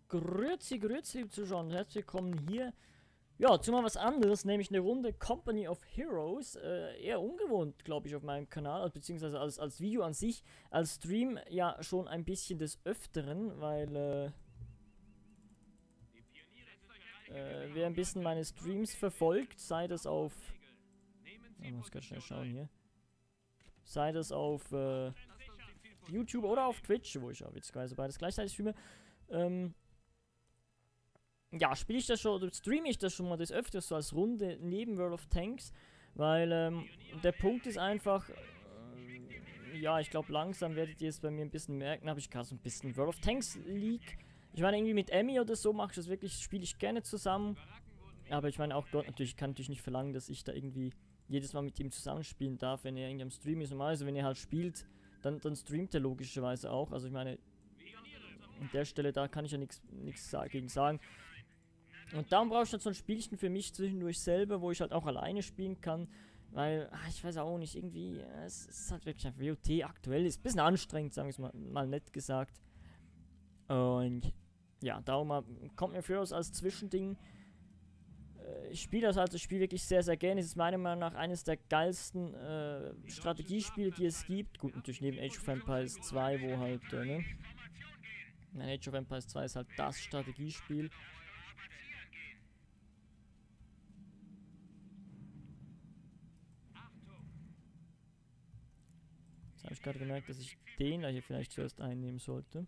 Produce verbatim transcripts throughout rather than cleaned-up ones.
Grüezi, grüezi, liebe Zuschauer, und herzlich willkommen hier. Ja, zu mal was anderes, nämlich eine Runde Company of Heroes. Äh, eher ungewohnt, glaube ich, auf meinem Kanal, beziehungsweise als, als Video an sich, als Stream ja schon ein bisschen des Öfteren, weil, äh, äh, wer ein bisschen meine Streams verfolgt, sei das auf, ich muss ganz schnell schauen hier, sei das auf, äh, YouTube oder auf Twitch, wo ich auch witzigerweise beides gleichzeitig streame, ähm, ja, spiele ich das schon, oder streame ich das schon mal des Öfteren so als Runde neben World of Tanks, weil ähm, der Punkt ist einfach, äh, ja, ich glaube langsam werdet ihr es bei mir ein bisschen merken, habe ich gerade so ein bisschen World of Tanks League. Ich meine, irgendwie mit Emmy oder so mache ich das wirklich, spiele ich gerne zusammen, aber ich meine auch dort natürlich, ich kann natürlich nicht verlangen, dass ich da irgendwie jedes Mal mit ihm zusammenspielen darf, wenn er irgendwie am Stream ist. Normalerweise, wenn er halt spielt, dann, dann streamt er logischerweise auch, also ich meine, an der Stelle, da kann ich ja nichts dagegen sagen. Und darum brauche ich halt so ein Spielchen für mich zwischendurch selber, wo ich halt auch alleine spielen kann. Weil, ach, ich weiß auch nicht, irgendwie, es ist halt wirklich ein W O T aktuell, ist ein bisschen anstrengend, sagen wir es mal, mal nett gesagt. Und ja, darum kommt mir Heroes als Zwischending. Äh, ich spiele das halt, ich spiele wirklich sehr, sehr gerne. Es ist meiner Meinung nach eines der geilsten äh, Strategiespiele, die es gibt. Gut, natürlich neben Age of Empires zwei, wo halt, äh, ne? Nein, Age of Empires zwei ist halt das Strategiespiel. Jetzt habe ich gerade gemerkt, dass ich den da hier vielleicht zuerst einnehmen sollte.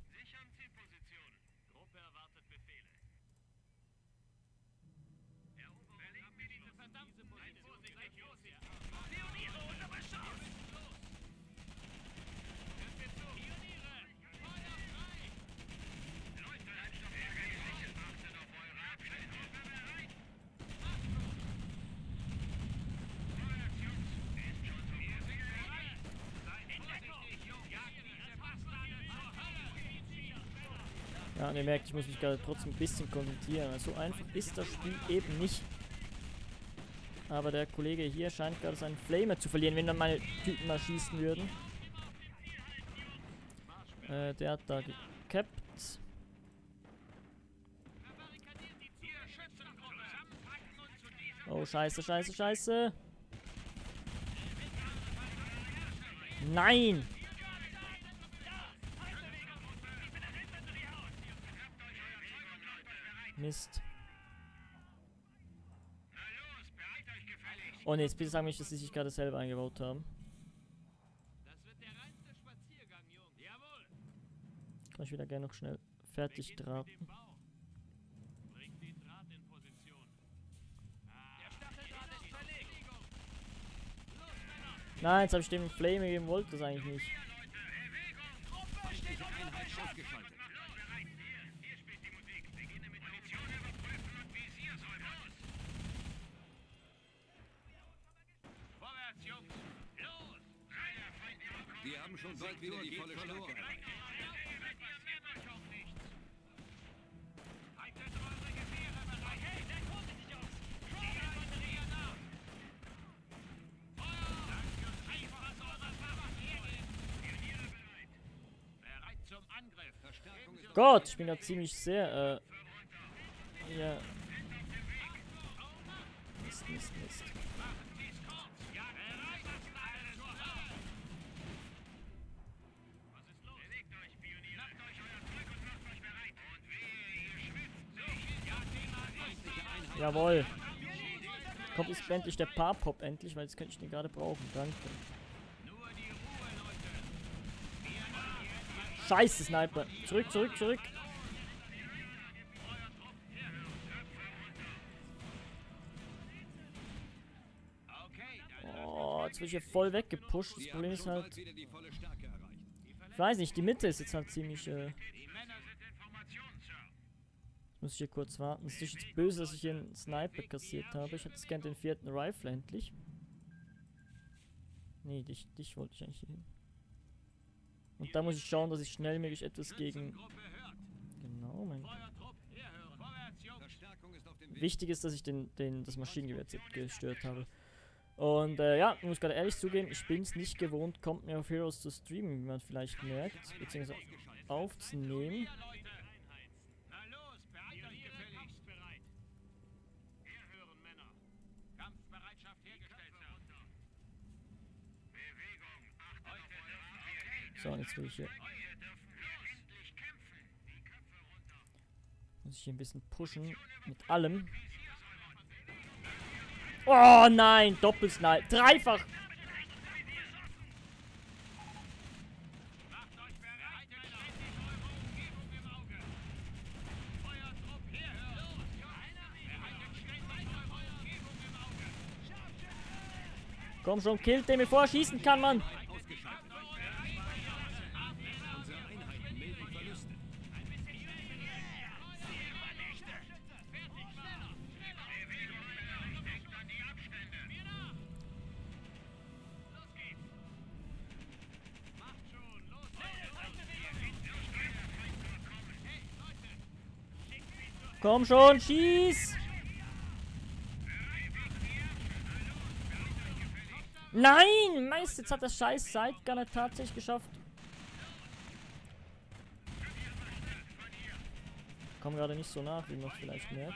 Ja, und ihr merkt, ich muss mich gerade trotzdem ein bisschen konzentrieren. So einfach ist das Spiel eben nicht. Aber der Kollege hier scheint gerade seinen Flamer zu verlieren, wenn dann meine Typen mal schießen würden. Äh, der hat da gekappt. Oh, scheiße, scheiße, scheiße. Nein! Mist. Oh ne, jetzt bitte sag mich, dass sie sich gerade selber eingebaut haben. Kann ich wieder gerne noch schnell fertig drahten. Nein, jetzt habe ich dem Flame gegeben, wollte das eigentlich nicht. Wir haben schon bald wieder die volle Stärke erreicht. Gott, ich bin da ziemlich sehr, äh, ja. Mist, Mist, Mist. Jawohl. Kommt jetzt endlich der Paar-Pop endlich, weil jetzt könnte ich den gerade brauchen. Danke. Scheiße, Sniper. Zurück, zurück, zurück. Oh, jetzt wird hier voll weggepusht. Das Problem ist halt... Ich weiß nicht, die Mitte ist jetzt halt ziemlich... Äh muss ich hier kurz warten. Es ist jetzt böse, dass ich hier einen Sniper kassiert habe. Ich hätte jetzt gerne den vierten Rifle endlich. Nee, dich, dich wollte ich eigentlich hier hin. Und da muss ich schauen, dass ich schnellmöglich etwas gegen... Genau, mein... Wichtig ist, dass ich den, den, das Maschinengewehr gestört habe. Und äh, ja, ich muss gerade ehrlich zugeben, ich bin es nicht gewohnt, kommt mir auf Heroes zu streamen, wie man vielleicht merkt, beziehungsweise aufzunehmen. So, und jetzt will ich hier... Muss ich hier ein bisschen pushen. Mit allem. Oh nein, Doppelsnipe. Dreifach. Komm schon, killt den, bevor er schießen kann, Mann. Komm schon, schieß! Nein! Meister, jetzt hat das scheiß Sidegunner tatsächlich geschafft. Komm gerade nicht so nach, wie man vielleicht merkt.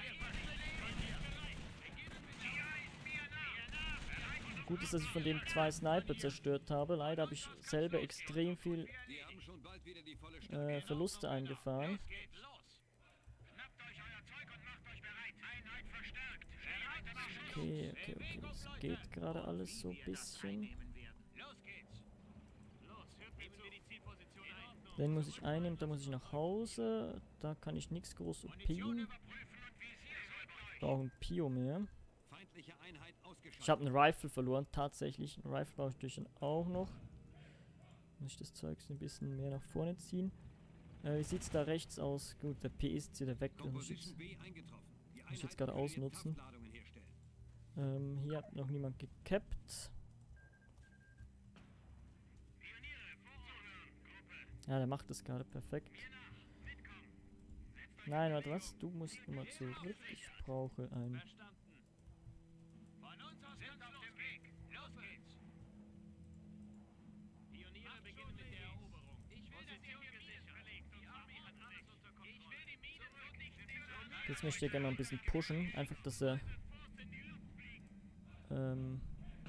Gut ist, dass ich von dem zwei Sniper zerstört habe. Leider habe ich selber extrem viel äh, Verluste eingefahren. Okay, okay, okay. Das geht gerade alles so ein bisschen. Den muss ich einnehmen, da muss ich nach Hause. Da kann ich nichts groß opien. Ich brauche ein Pio mehr. Ich habe einen Rifle verloren, tatsächlich. Einen Rifle brauche ich natürlich auch noch. Muss ich das Zeug ein bisschen mehr nach vorne ziehen. Äh, wie sieht es da rechts aus? Gut, der P ist jetzt wieder weg. Das muss ich jetzt, muss ich jetzt gerade ausnutzen. Ähm, hier hat noch niemand gekappt. Ja, der macht das gerade perfekt. Nein, warte, was? Du musst mal zurück. Ich brauche ein... Jetzt möchte ich gerne noch ein bisschen pushen. Einfach, dass er... Ähm...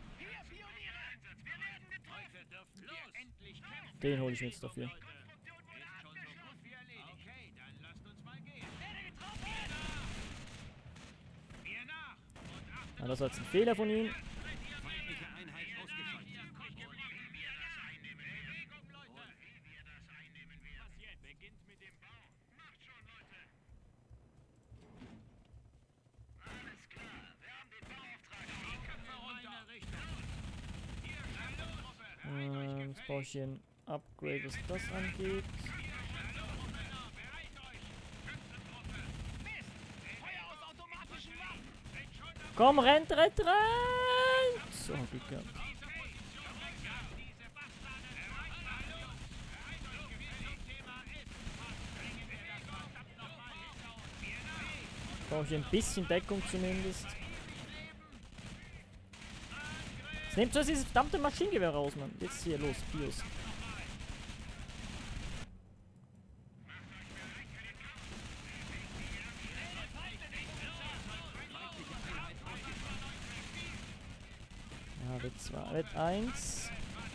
Den hole ich mir jetzt dafür. Ja, das war jetzt ein Fehler von ihm. Ähm, jetzt brauche ich hier ein Upgrade, was das angeht. Komm, rennt, rennt, rennt! So, Glück gehabt. Brauche ich ein bisschen Deckung zumindest. Jetzt nehmt zuerst dieses verdammte Maschinengewehr raus, Mann. Jetzt hier, los, Pios. Ja, Wett zwei, Wett eins.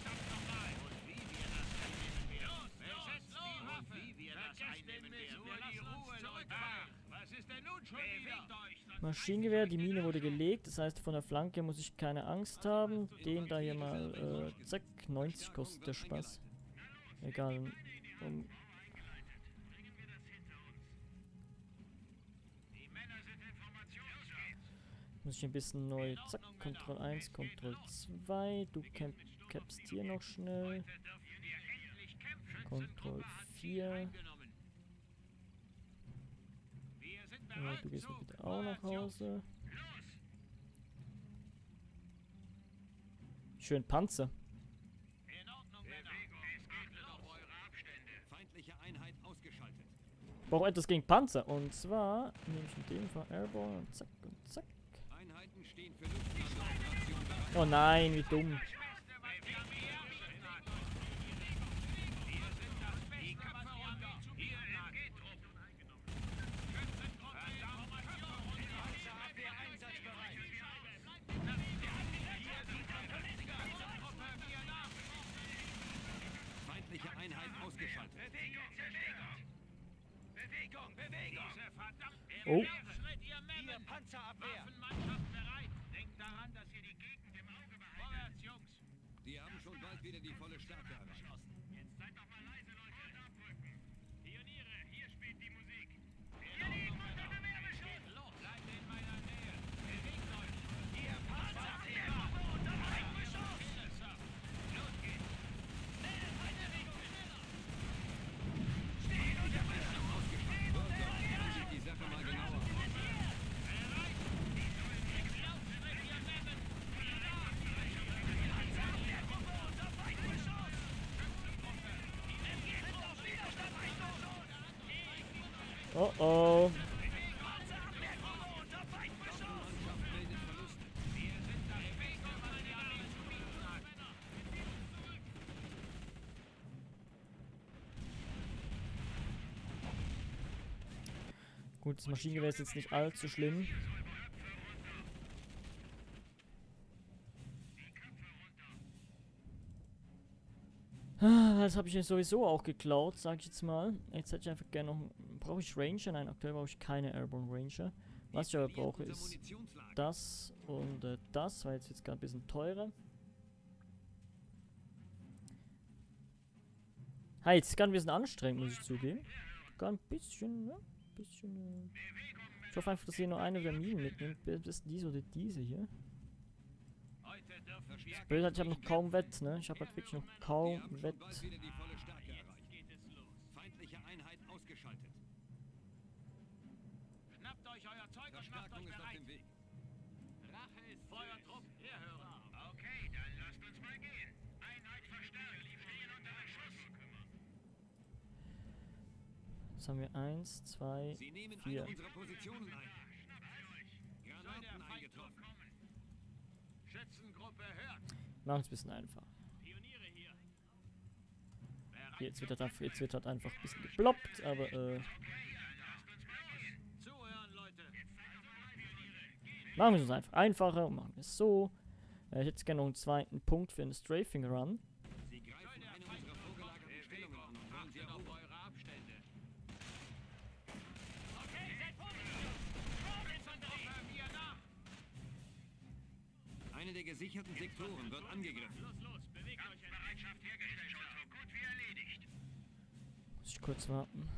Maschinengewehr, die Mine wurde gelegt, das heißt von der Flanke muss ich keine Angst haben. Den da hier mal, äh, zack, neunzig kostet der Spaß. Egal. Um muss ich ein bisschen neu, zack, Control eins, Control zwei, du camp, capst hier noch schnell. Control vier. Ja, du gehst mir bitte auch nach Hause. Schön Panzer. Ich brauche etwas gegen Panzer. Und zwar nehme ich in dem Fall Airborne und zack und zack. Oh nein, wie dumm. Bewegung, Bewegung! Oh. Schritt, ihr Memmen! Panzerabwehr! Waffenmannschaft bereit! Denkt daran, dass ihr die Gegend im Auge behaltet. Vorwärts, Jungs! Die haben schon bald wieder die volle Stärke erreicht. Jetzt seid doch mal leise, Leute, und abrücken. Pioniere, hier spielt die Musik. Wir liegen unter Gewehrbeschuss! Los, bleibt in meiner Nähe! Bewegt euch! Hier, Panzerabwehr! Unter Feindbeschuss! Los geht's! Meldet eine Bewegung schneller! Stehen unter Beschuss! Stehen unter Beschuss! Sieht die Sache mal genauer. Oh oh. Gut, das Maschinengewehr ist jetzt nicht allzu schlimm. Ah, das habe ich jetzt sowieso auch geklaut, sag ich jetzt mal. Jetzt hätte ich einfach gerne noch... Brauche ich Ranger? Nein, aktuell brauche ich keine Airborne Ranger. Was ich aber brauche ist das und äh, das, weil jetzt wird es gerade ein bisschen teurer. Ha, jetzt ist gerade ein bisschen anstrengend, muss ich zugeben. Gar ein bisschen, ne? Bisschen, äh ich hoffe einfach, dass ihr nur eine der Minen mitnimmt. Bis diese oder diese hier. Das Bild hat, ich habe noch kaum Wett, ne? Ich habe halt wirklich noch kaum Wett. Bald wieder die volle Stärke erreicht. Feindliche Einheit ausgeschaltet. Schnappt euch euer Zeug und macht euch Verstärkung ist auf bereit. dem Weg. Rache ist Feuertrupp, herhören. Okay, dann lasst uns mal gehen. Einheit verstärkt. Stehen unter Beschuss. Jetzt haben wir eins, zwei, Sie nehmen vier. eine unserer Positionen ein. Granaten eingetroffen. Schützengruppe hört. Machen es ein bisschen einfach. Pioniere hier. Hier, jetzt wird das einfach, jetzt wird das einfach ein bisschen geploppt, aber äh. Zuhören, Leute. Machen wir es uns einfach einfacher und machen wir es so. Äh, ich hätte gerne noch einen zweiten Punkt für einen Strafing Run. Sie greifen eine unserer vorgelagerten Stellungen an und wollen sie Achtet auf erobern. eure Abstände. Okay, seid Position. Infanterie, mir nach. Eine der gesicherten Sektoren wird angegriffen. Los, los, bewegt euch. Bereitschaft hergestellt. Schon so gut wie erledigt. Muss ich kurz warten.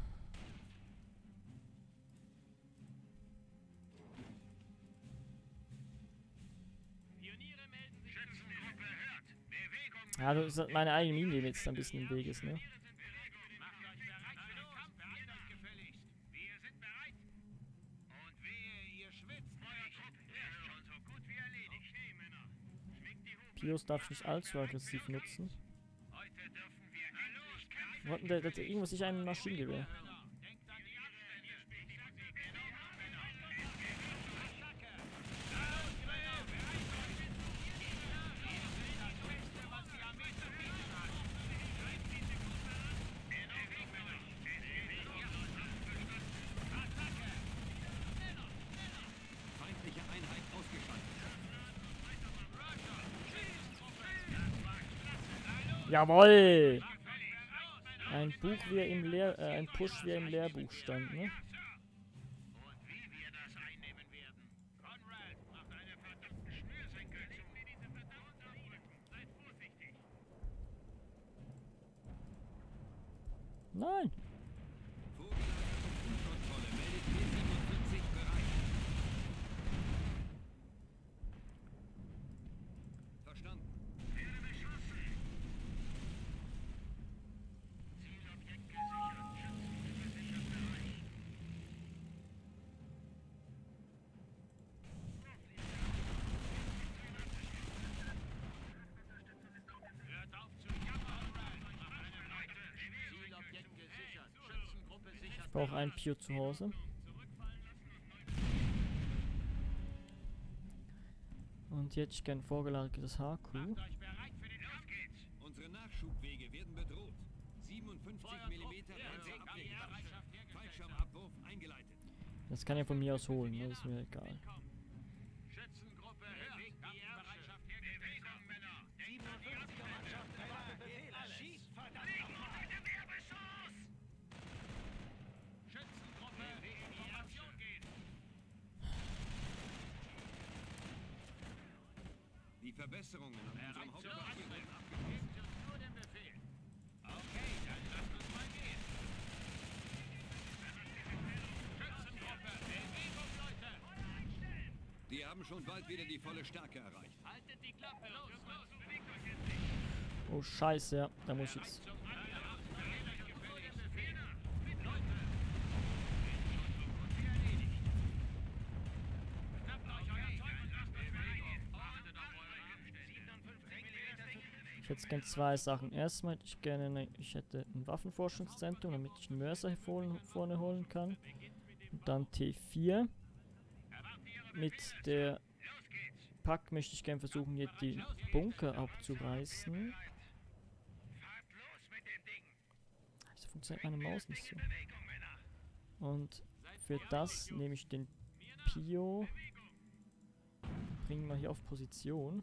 Pioniere melden sich. Schützengruppe hört. Bewegung. Ja, das ist meine eigene Mine, die mir jetzt ein bisschen im Weg ist, ne? Macht euch bereit für den Kampf. Beeilt euch gefälligst. Wir sind bereit. Und wehe, ihr schwitzt. Feuertrupp ist schon so gut wie erledigt. Okay, Männer. Schwingt die Hupe. Pios darf ich nicht allzu aggressiv nutzen. Heute dürfen wir endlich kämpfen. Warten, der, der, der irgendwas ich einem Maschinengewehr. Denkt an die Abstände. Hier spielt die Musik. Genau, Männer. Attacke. Los, Männer. Bereit euch. Ihr seht das Beste, was die Armee zu bieten hat. Greift diese Gruppe an. In Bewegung, Männer. Attacke. Feindliche Einheit ausgeschaltet. Jawoll! Ein Buch wie er im Lehr äh, ein Push wie er im Lehrbuch stand, ne? Und wie wir das einnehmen werden. Conrad, macht eine verdammten Schnürsenkel zu. Mir diese verdammten Abrücken. Seid vorsichtig. Nein! Vorgelagerte Funkkontrolle meldet P siebenundvierzig bereit. Verstanden. Werde beschossen. Zielobjekt gesichert. Schützengruppe sichert bereit. Hört auf zu jammern. Meine Leute, Zielobjekt gesichert. Schützengruppe sichert. Ich brauche einen Pio zu Hause. Und jetzt gern vorgelagertes H Q. Macht euch bereit für den Kampf. Geht's. Unsere Nachschubwege werden bedroht. siebenundfünfzig Millimeter Panzerabwehr. Fallschirmabwurf eingeleitet. Das kann er von mir aus holen, ne? Das ist mir egal. Schützengruppe hört. Kampfbereitschaft hergestellt. Bewegung, Männer. siebenundfünfziger Mannschaft. Befehl. Schießt, verdammt. Gewehrbeschuss. Schützen Verbesserungen an unserem Hauptquartier wurden abgeschlossen. Gebt uns nur den Befehl. Okay, dann lasst uns mal gehen. Schützengruppe, Bewegung, Leute! Die haben schon bald wieder die volle Stärke erreicht. Haltet die Klappe! Los, los, bewegt euch endlich! Oh, scheiße, ja. Da muss ich jetzt... Zum Angriff! Nur den Befehl! Leute! Erledigt! Schnappt euch euer Zeug und lasst euch reingehen! Achtet auf eure siebenundfünfzig Millimeter. Ich hätte gerne zwei Sachen. Erstmal hätte ich gerne eine, ich hätte ein Waffenforschungszentrum, damit ich einen Mörser hier vorne, vorne holen kann. Und dann T vier. Mit der Pack möchte ich gerne versuchen, hier die Bunker abzureißen. Wieso funktioniert meine Maus nicht so? Und für das nehme ich den Pio. Bringen wir hier auf Position.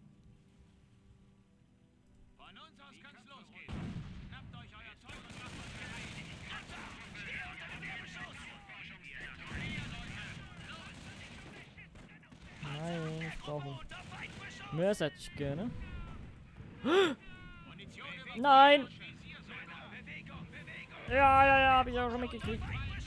Von uns aus kann's losgehen. Schnappt euch euer Zeug und lasst euch reingehen! Steh unter dem Beschuss! Nein, ich brauche Mörser hätte ich gerne. Nein! Ja, ja, ja, hab ich auch schon mitgekriegt.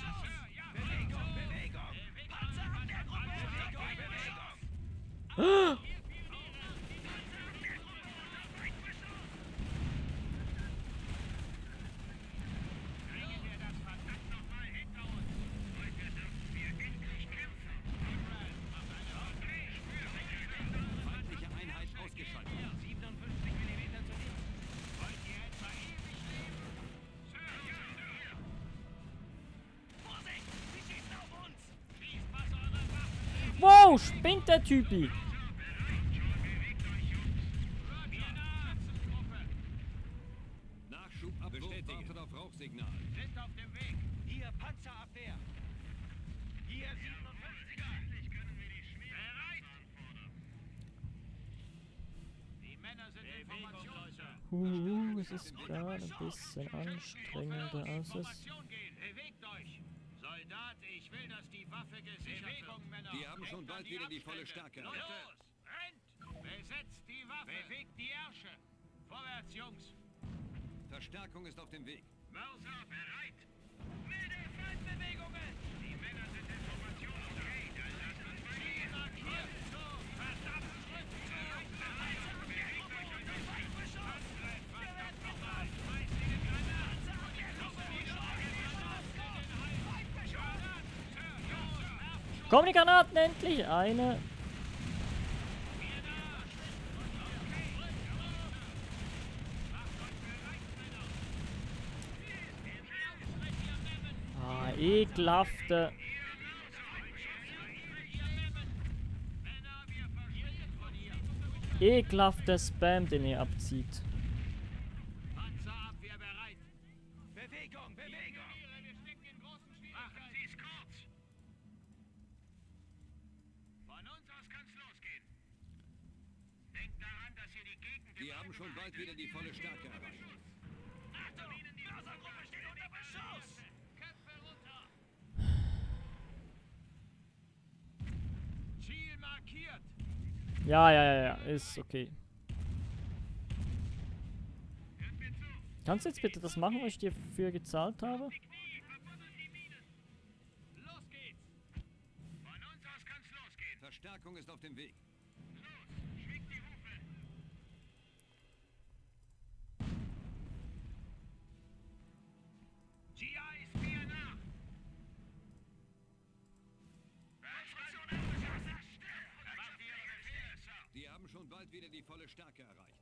Feindliche Einheit ausgeschaltet. siebenundfünfzig Millimeter zu Dienst. Wollt ihr etwa ewig leben? Sir, ja, Sir. Vorsicht! Sie schießen auf uns! Schießt, was eure Waffen... Wow, spinnt der Typi. Nachschub abbestätigt. Wartet auf Rauchsignal. Sind auf dem Weg. Hier Panzerabwehr. Hier siebenundfünfziger. Bereit! Die Männer sind informationslos. Uh, es ist gerade ein bisschen anstrengender als es... Information gehen. Bewegt euch. Soldat, ich will, dass die Waffe gesichert wird. Männer. Die haben schon bald wieder die volle Stärke Los, erreicht. rennt! Besetzt die Waffe. Bewegt die Ärsche. Vorwärts, Jungs. Verstärkung ist auf dem Weg. Mörser, bereit! Wilde Feindbewegungen! Die Männer sind informationslos. Okay, dann lasst uns mal gehen. Markiert! So, verdammt! Schritt zu! Bewegt euch und das Feindbeschuss! Verdammt nochmal! Schmeißt die Granaten! Kommen die Granaten endlich? Eine. Ah, ekelhafte. Ekelhafter Spam, den ihr abzieht. Panzerabwehr bereit! Bewegung, Bewegung. Wir stecken in großen Schwierigkeiten. Machen Sie's kurz! Von uns aus kann's losgehen. Denkt daran, dass ihr die Gegend... Die haben schon bald wieder die volle Stärke erreicht. Achtung! Die Mörsergruppe steht unter Beschuss! Köpfe runter! Ziel markiert! Ja, ja, ja, ja, ist okay. Hört mir zu! Kannst du jetzt bitte das machen, was ich dir für gezahlt habe? Die Knie! Verbuddeln die Minen! Los geht's! Von uns aus kann's losgehen! Verstärkung ist auf dem Weg. Los! Schwingt die Hufe! G I ist mir nach! Konstruktion abgeschossen! Erwartet Ihre Befehle, Sir! Die haben schon bald wieder die volle Stärke erreicht.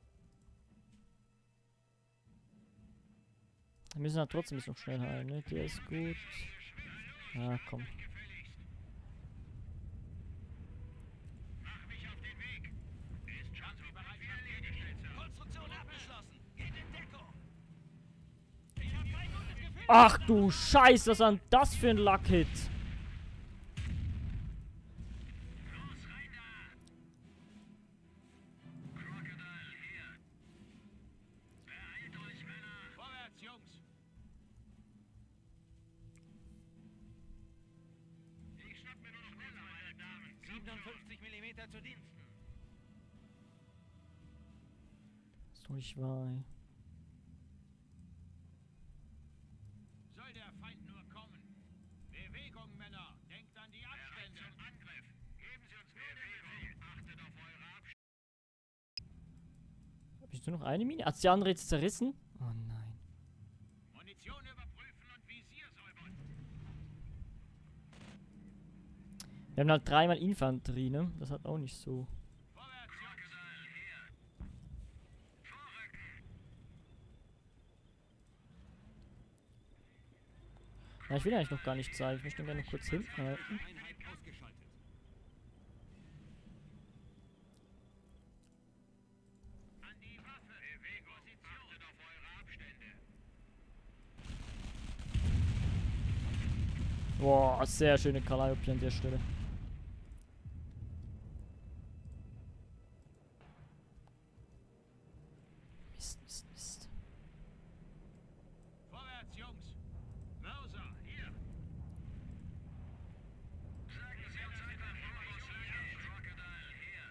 Wir müssen halt trotzdem jetzt noch schnell heilen, ne? Der ist gut. Ah, komm. Gefälligst! Mach mich auf den Weg! Ist schon so bereit für erledigt, Sir! Konstruktion abgeschlossen. Geht in Deckung. Ich hab kein gutes Gefühl! Ach du Scheiße, was war denn das für ein Luck-Hit? Los, rein da! Crocodile, hier! Beeilt euch, Männer! Vorwärts, Jungs! Ich schnapp mir nur noch Roller, meine Damen! siebenundfünfzig Millimeter zu Diensten. Durchwahl. Soll der Feind nur kommen. Bewegung, Männer. Denkt an die Abstände. Zum Angriff. Geben Sie uns Bewegung. Achtet auf eure Abstände. Hab ich nur noch eine Mine? Hat die andere jetzt zerrissen? Oh nein. Munition überprüfen und Visier säubern. Wir haben halt dreimal Infanterie, ne? Das hat auch nicht so. Vorwärts, Jungs. Ja, ich will eigentlich noch gar nicht zeigen. Ich möchte ihn gerne noch kurz hinten halten. Einheit ausgeschaltet. An die Waffe. Bewegung. Achtet auf eure Abstände. Boah, sehr schöne Calliope an der Stelle. Mist, Mist, Mist. Vorwärts, Jungs. Mörser, hier. Sagen Sie uns einfach, Fokus hier. Crocodile, hier.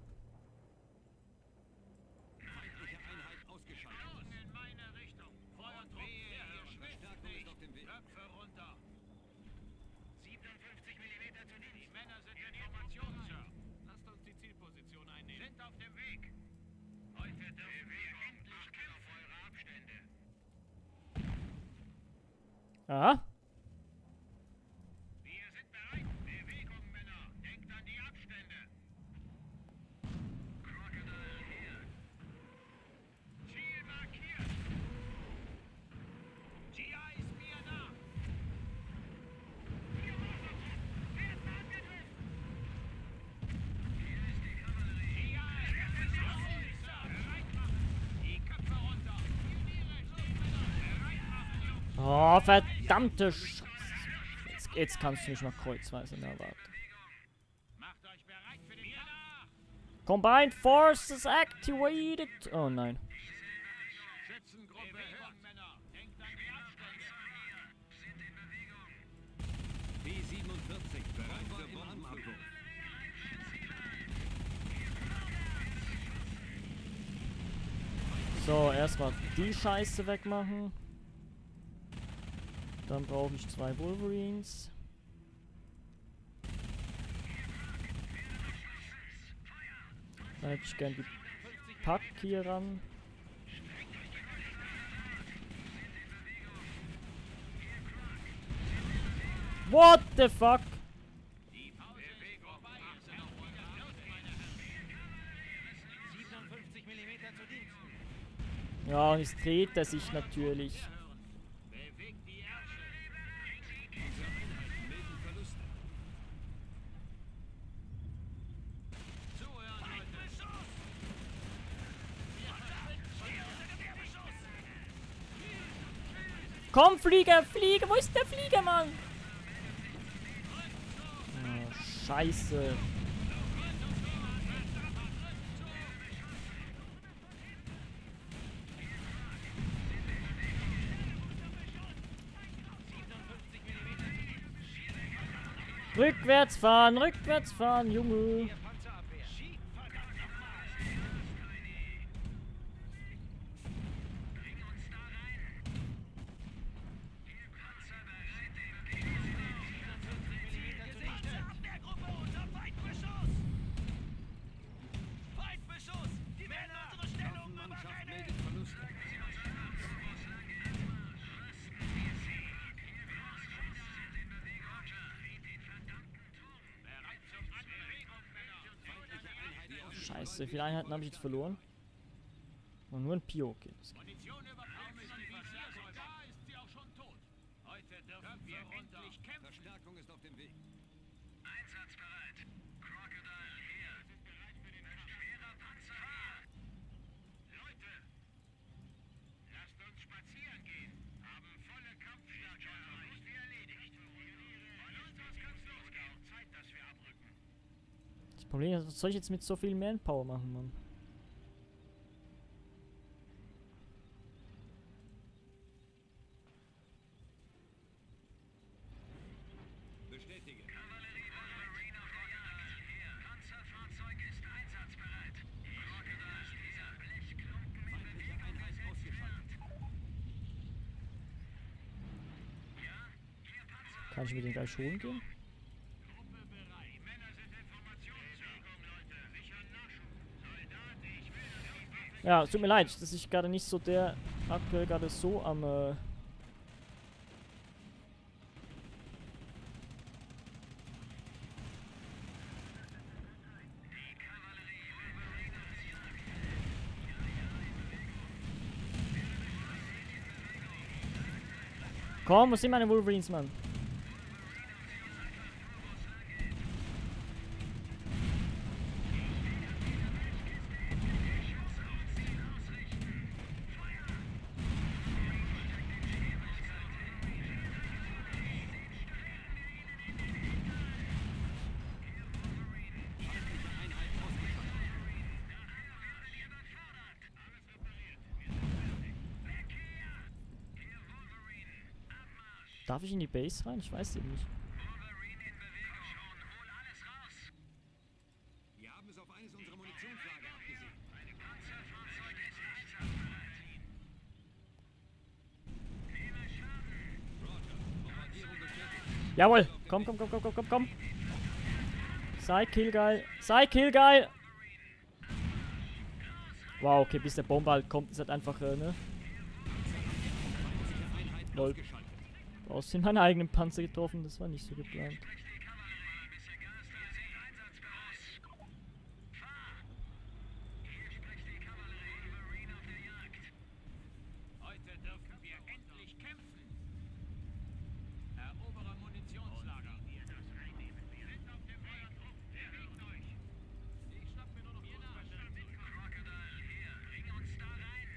Feindliche Einheit ausgeschaltet. Los in meine Richtung. Feuertrupp, wir hören. Verstärkung ist auf dem Weg. Köpfe runter. siebenundfünfzig Millimeter zu Dienst. Die Männer sind in Formation, Sir. Lasst uns die Zielposition einnehmen. Sind auf dem Weg. Heute dürfen wir endlich kämpfen. Auf eure Abstände. Aha. Wir sind bereit. Bewegung, Männer. Denkt an die Abstände. Crocodile hier. Ziel markiert. G I ist mir nah. Hier Wassertrupp. Werden angegriffen. Hier ist die Kavallerie. G I, Sir. Bereit machen. Die Köpfe runter. Pioniere stehen, Männer. Bereit machen, Jungs. Oh, verdammte Scheiße. Jetzt, jetzt kannst du nicht mal kreuzweise mehr warten. Macht euch bereit für den Kampf. Combined Forces activated. Oh nein. Schützengruppe hören, Männer. Denkt an die Abstände. Sind in Bewegung. B siebenundvierzig bereit für Bombenabwurf. So, erstmal die Scheiße wegmachen. Dann brauche ich zwei Wolverines. Dann hätte ich gern die Pack hier ran. What the fuck? siebenundfünfzig Millimeter zu Dienst. Ja, und jetzt dreht er sich natürlich. Bewegt die Ärsche. Unsere Einheiten melden Verluste. Zuhören, Leute. Komm, Flieger, Flieger, wo ist der Flieger, Mann? Oh, Scheiße. Rückwärts fahren, rückwärts fahren, Junge. Panzerabwehr. Abwehrgruppe unter Feindbeschuss. Feindbeschuss. Die werden unsere Stellung Waffenmannschaft überrennen. meldet Verluste. Bereit zum Anbewegung, Männer. Feindliche Einheit aus. Scheiße, wie viele Einheiten habe ich jetzt verloren? Und nur ein Pio, okay. Das geht. Munition überprüfen, Visier soll. Da ist sie auch schon tot. Heute dürfen wir endlich kämpfen. Verstärkung ist auf dem Weg. Einsatzbereit. Crocodile hier. Wir sind bereit für den Kampf. Schwerer Panzer hier. Leute, lasst uns spazieren gehen. Haben volle Kampfstärke erreicht. Wie erledigt. Von uns aus kann's losgehen. Zeit, dass wir abrücken. Das Problem ist, was soll ich jetzt mit so viel Manpower machen, Mann? Bestätige. Panzerfahrzeug ist einsatzbereit. Crocodile, dieser Blechklumpen in Kann ich mir den gleich holen gehen? Ja, es tut mir leid, dass ich gerade nicht so der aktuell gerade so am äh Komm, wo sind meine Wolverines, Mann? Darf ich in die Base rein? Ich weiß eben nicht. Wir haben es auf eines unserer Munitionslager abgesehen. Eine Panzerfahrzeug ist nicht abgefallen. Jawohl! Komm, komm, komm, komm, komm, komm, komm! Sei killgeil! Sei killgeil! Wow, okay, bis der Bomber halt kommt, ist halt einfach, äh, ne? Lol. Aus sind meine eigenen Panzer getroffen, das war nicht so geplant. Heute dürfen wir endlich kämpfen. Erobere Munitionslager. Wir das einnehmen. Wir sind auf dem Feuertrupp. Bewegt euch. Ich schnapp mir nur noch Großverstärkung. Crocodile, hier, bring uns da rein.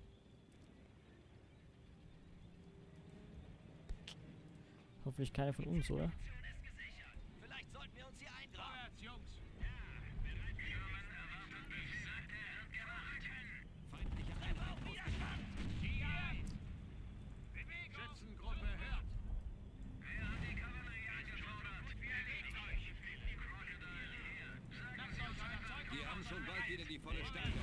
Hoffentlich keiner von uns, oder? Vielleicht sollten wir uns hier eintragen. Vorwärts, Jungs. Feindliche Einheit ausgeschaltet. Schützengruppe hört. Wer hat die Kavallerie eingefordert? Bewegt euch. Die Crocodile, hier. Lasst euch euer Zeug Wir haben schon bald wieder die volle Stärke.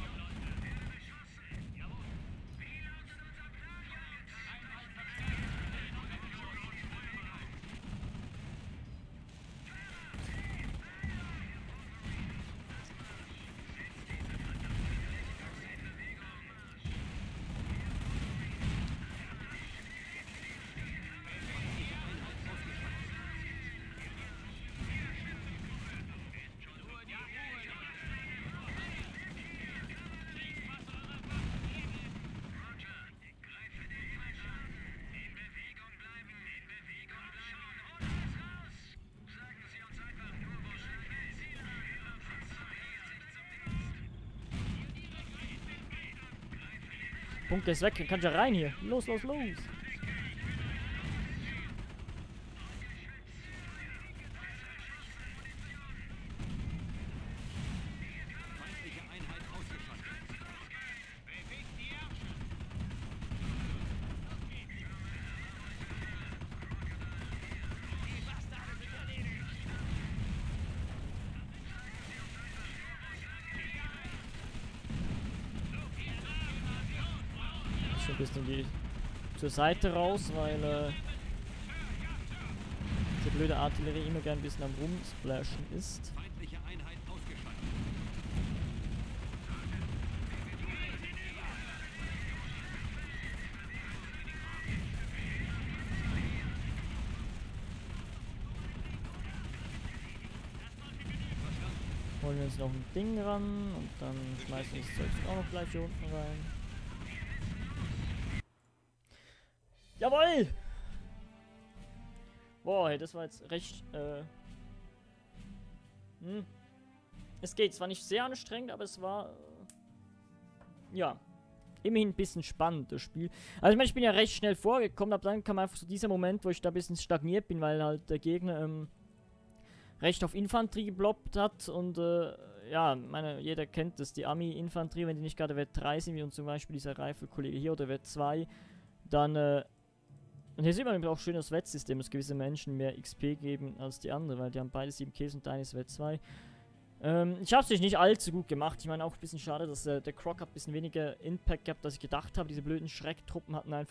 Bunker ist weg, dann kann ich ja rein hier. Los, los, los! Feindliche Einheit ausgeschaltet. Bewegt die Ärsche. Die Bastarde sind erledigt. Schon ein bisschen die zur Seite raus, weil äh, diese blöde Artillerie immer gern ein bisschen am Rumsplashen ist. Feindliche Einheit ausgeschaltet. Holen wir uns noch ein Ding ran und dann schmeißen wir das Zeug auch noch gleich hier unten rein. Jawohl! Boah, hey, das war jetzt recht, äh... Hm. Es geht, es war nicht sehr anstrengend, aber es war... Äh, ja. Immerhin ein bisschen spannend, das Spiel. Also ich meine, ich bin ja recht schnell vorgekommen, aber dann kam einfach so dieser Moment, wo ich da ein bisschen stagniert bin, weil halt der Gegner, ähm... recht auf Infanterie gebloppt hat und, äh... ja, meine, jeder kennt das, die Ami-Infanterie, wenn die nicht gerade W drei sind, wie zum Beispiel dieser Rifle-Kollege hier, oder W zwei, dann, äh... Und hier sieht man auch schön das W E T-System, dass gewisse Menschen mehr X P geben als die anderen, weil die haben beide sieben Kills und deine ist W E T zwei. Ähm, ich habe es nicht allzu gut gemacht. Ich meine auch ein bisschen schade, dass äh, der Croc hat ein bisschen weniger Impact gehabt, als ich gedacht habe. Diese blöden Schrecktruppen hatten einfach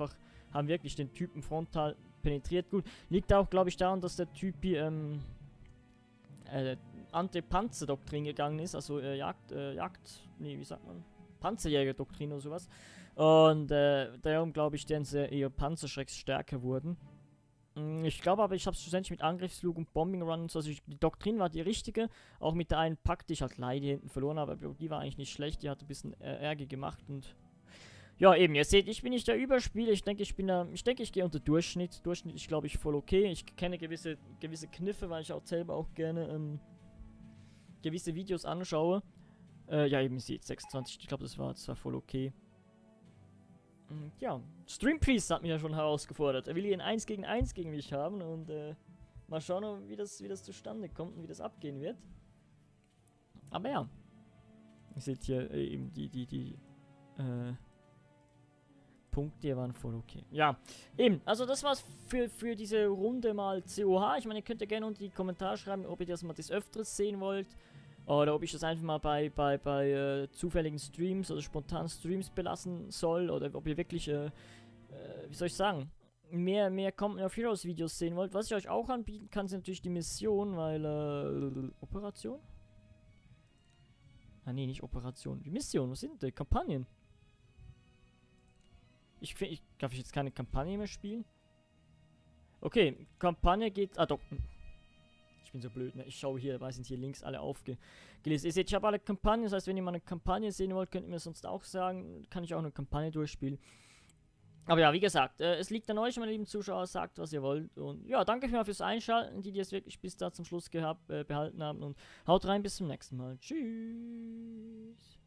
haben wirklich den Typen frontal penetriert. Gut, liegt auch, glaube ich, daran, dass der Typ hier, ähm, äh, Anti-Panzer-Doktrin gegangen ist, also äh, Jagd, äh, Jagd, nee, wie sagt man? Panzerjäger-Doktrin oder sowas. Und äh, darum glaube ich, dass sie eher Panzerschrecks stärker wurden. Ich glaube aber, ich habe es schlussendlich mit Angriffsflug und Bombing Run und so, also ich, die Doktrin war die richtige, auch mit der einen Pack, die ich halt leider hinten verloren habe, aber die war eigentlich nicht schlecht, die hat ein bisschen äh, Ärger gemacht und ja, eben, ihr seht, ich bin nicht der Überspieler, ich denke, ich bin da, ich denke, ich gehe unter Durchschnitt, Durchschnitt ist, glaube ich, voll okay, ich kenne gewisse, gewisse Kniffe, weil ich auch selber auch gerne, ähm, gewisse Videos anschaue, äh, ja, eben, ihr seht, sechsundzwanzig, ich glaube, das war, das war voll okay. Ja, Stream Priest hat mich ja schon herausgefordert. Er will hier ein eins gegen eins gegen mich haben und äh, mal schauen, wie das, wie das zustande kommt und wie das abgehen wird. Aber ja. Ihr seht hier äh, eben die, die, die äh, Punkte, die waren voll okay. Ja, eben, also das war's für, für diese Runde mal C O H. Ich meine, ihr könnt ja gerne unter die Kommentare schreiben, ob ihr das mal des Öfteren sehen wollt. Oder ob ich das einfach mal bei, bei, bei äh, zufälligen Streams oder spontanen Streams belassen soll. Oder ob ihr wirklich, äh, äh, wie soll ich sagen, mehr, mehr Company of Heroes Videos sehen wollt. Was ich euch auch anbieten kann, sind natürlich die Mission, weil, äh, Operation? Ah, nee, nicht Operation. Die Mission, was sind die? Kampagnen. Ich finde, ich, darf ich jetzt keine Kampagne mehr spielen? Okay, Kampagne geht, ah doch. Ich bin so blöd, ne? Ich schaue hier, dabei sind hier links alle aufgelesen. Ihr seht, ich habe alle Kampagnen, das heißt, wenn ihr mal eine Kampagne sehen wollt, könnt ihr mir sonst auch sagen, kann ich auch eine Kampagne durchspielen. Aber ja, wie gesagt, äh, es liegt an euch, meine lieben Zuschauer, sagt, was ihr wollt. Und ja, danke mal fürs Einschalten, die, die es wirklich bis da zum Schluss gehabt, äh, behalten haben. Und haut rein, bis zum nächsten Mal. Tschüss.